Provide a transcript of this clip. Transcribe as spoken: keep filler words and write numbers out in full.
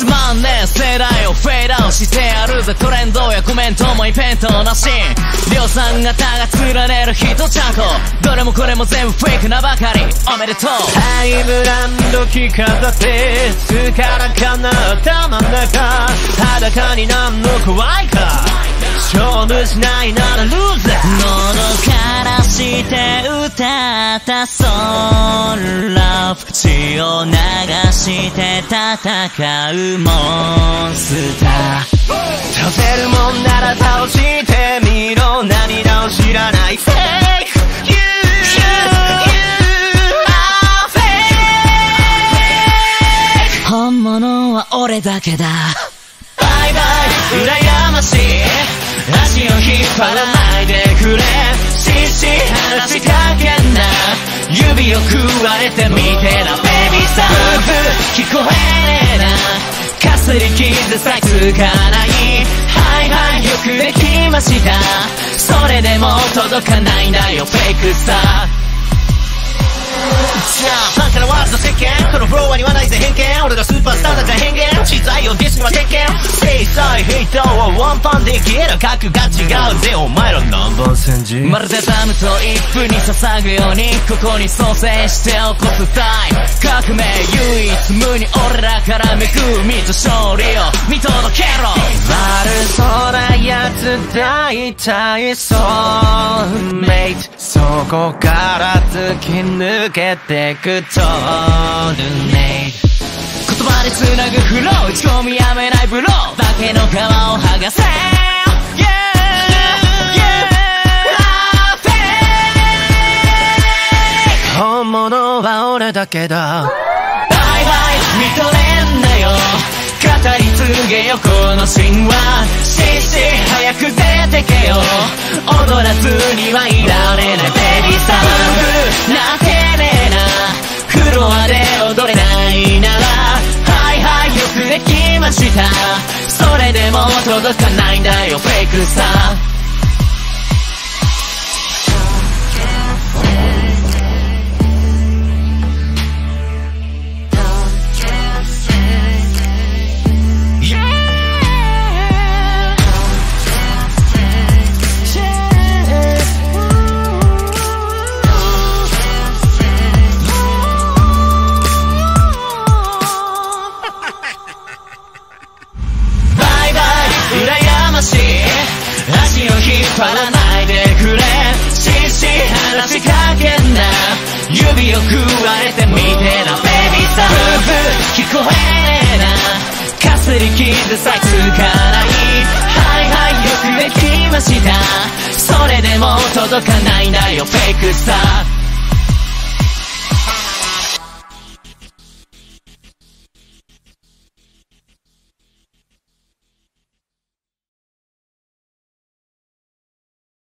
つまんねえ世代をフェードアウトしてやるぜ。トレンドやコメントもイベントなし、量産型が連ねるヒットチャンコ、どれもこれも全部フェイクなばかり。おめでとう。 ハイブランド着飾ってすからかな頭の中、裸になんの怖いか、勝負しないならルーザー。 喉からして歌ったソウルラブ、血を流して戦うモンスター。 倒せるもんなら倒してみろ、涙を知らないフェイク You, you, you are fake。 本物は俺だけだ。 バイバイ羨ましい、足を引っ張らないでくれ、しし話しかけんな、指を食われてみてなベビーさん。聞こえねえな、かすり傷さえつかない。はいはいよくできました、それでも届かないんだよフェイクさ。さあファンからワールド石鹸、このフロアにはないぜ偏見、俺がスーパースターだから変幻、資材をディスには鉄拳、制裁ヒットをワンパンできる格が違うぜお前ら何番煎じ。 まるでダムと一夫に捧ぐようにここに蘇生して起こす大革命、唯一無二俺らから恵みと勝利を見届けろ。 悪そうなやつ大体ソウルメイト、そこから突き抜けてくトールネイト、 言葉で繋ぐフロー、打ち込みやめないブロー、化けの皮を剥がせ、yeah, yeah, 本物は俺だけだ。 バイバイ見とれんなよ、語り継げよこの神話、しし早く出てけよ、踊らずにはいられないベビーさん。なってねえな、フロアで踊れないなら、はいはいよくできました、それでも届かないんだよフェイクさ。足を引っ張らないでくれ、しし話しかけんな、指を食われてみてなベビーさん。聞こえねえな、かすり傷さえつかない。はいはいよくできました、それでも届かないんだよフェイクさ。